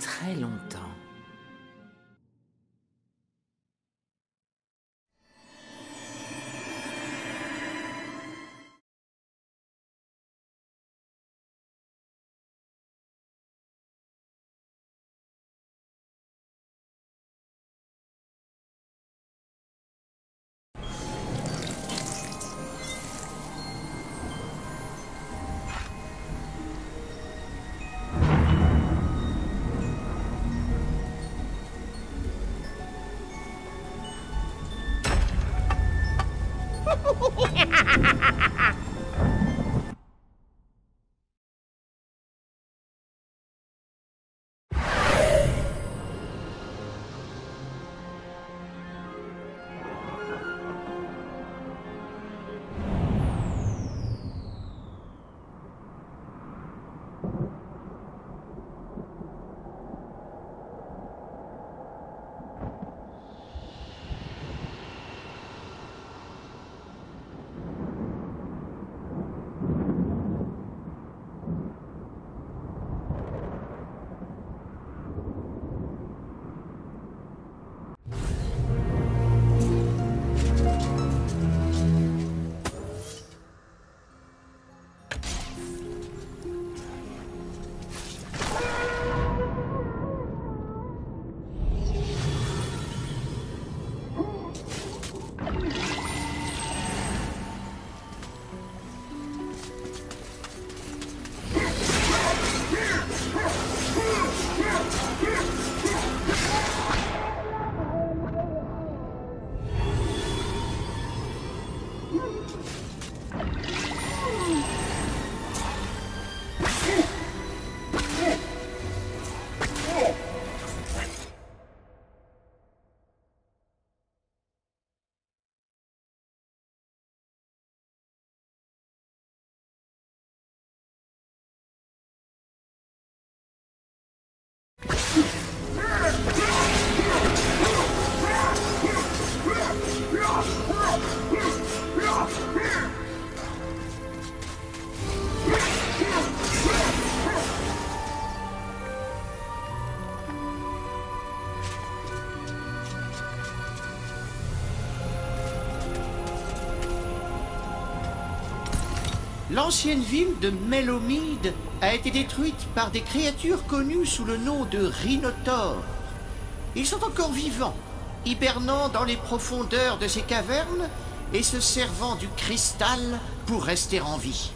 très longtemps. L'ancienne ville de Mélomide a été détruite par des créatures connues sous le nom de rhinotaures. Ils sont encore vivants, hibernant dans les profondeurs de ces cavernes et se servant du cristal pour rester en vie.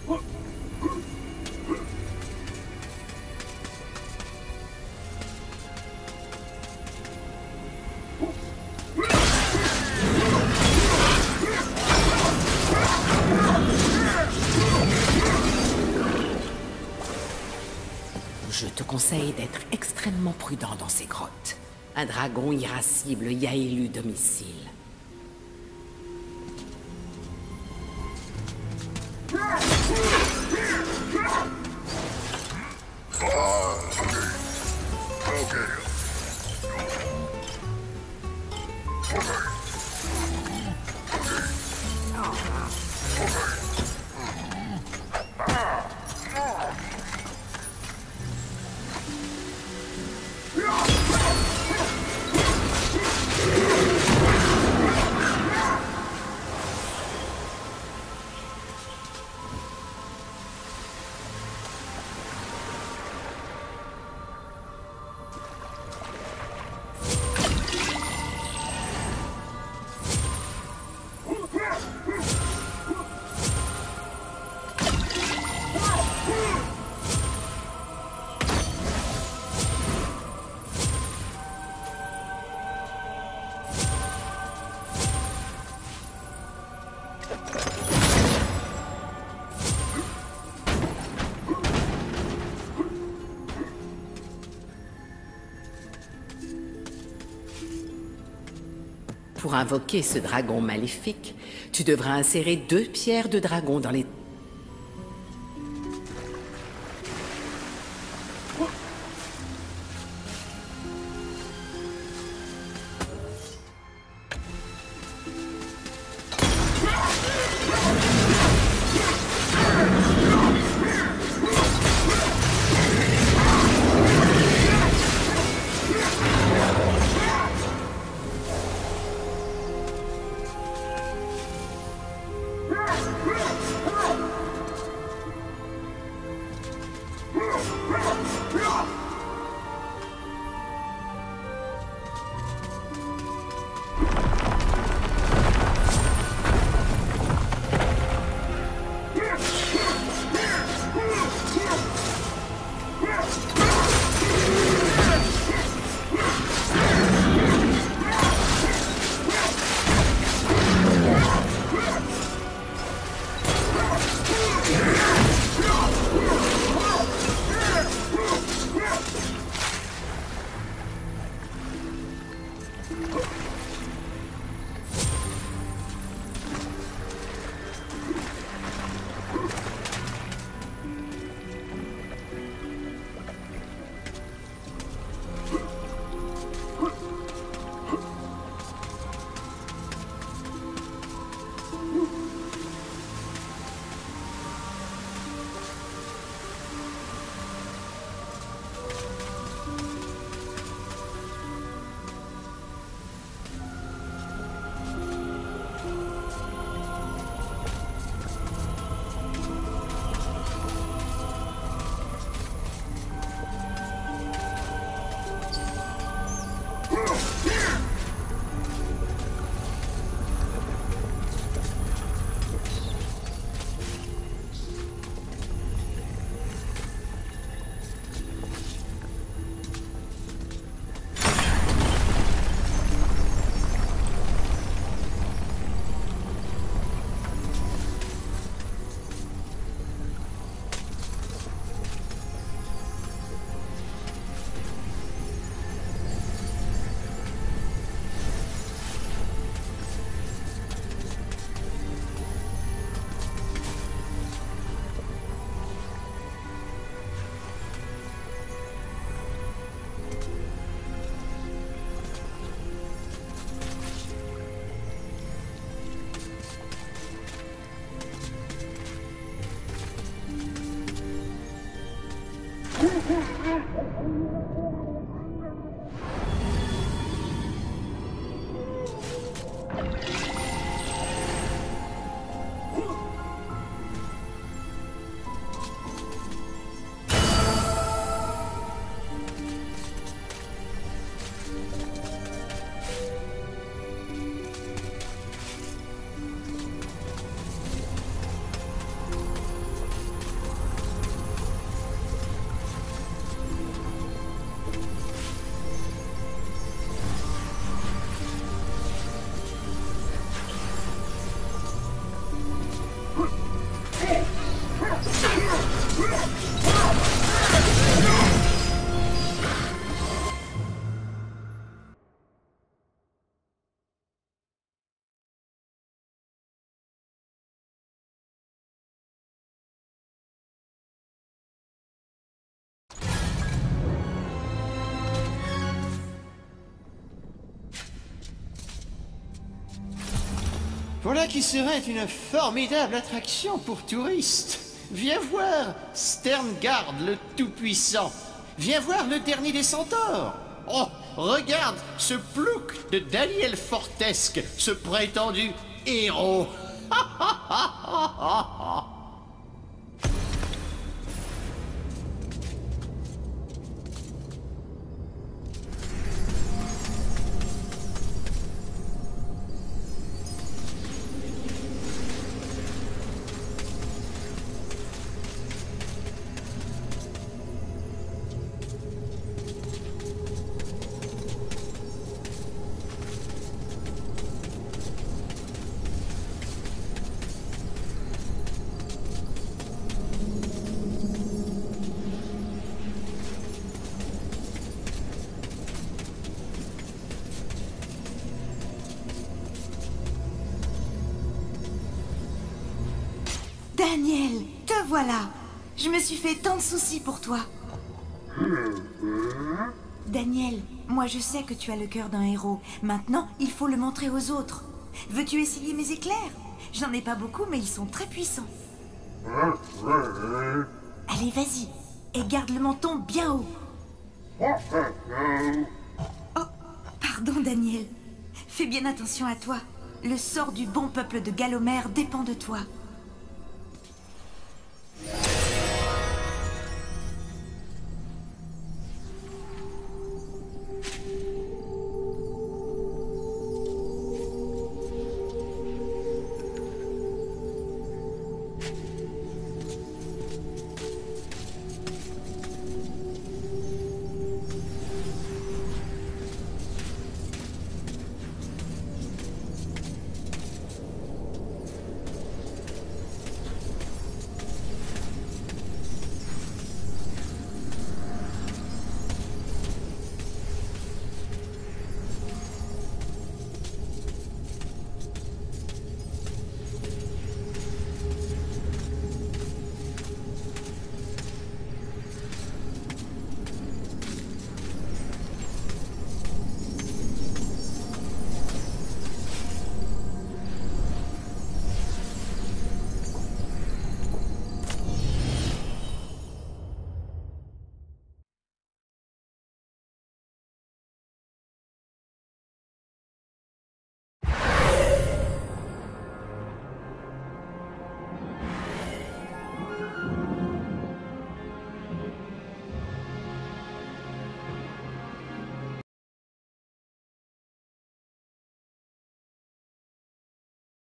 Je te conseille d'être extrêmement prudent dans ces grottes. Un dragon irascible y a élu domicile. Pour invoquer ce dragon maléfique, tu devras insérer 2 pierres de dragon dans les... Voilà qui serait une formidable attraction pour touristes. Viens voir Sterngard le Tout-Puissant. Viens voir le dernier des centaures. Oh, regarde ce plouc de Daniel Fortesque, ce prétendu héros. Daniel, te voilà. Je me suis fait tant de soucis pour toi. Daniel, moi je sais que tu as le cœur d'un héros. Maintenant, il faut le montrer aux autres. Veux-tu essayer mes éclairs? J'en ai pas beaucoup, mais ils sont très puissants. Allez, vas-y. Et garde le menton bien haut. Oh, pardon Daniel. Fais bien attention à toi. Le sort du bon peuple de Gallomère dépend de toi.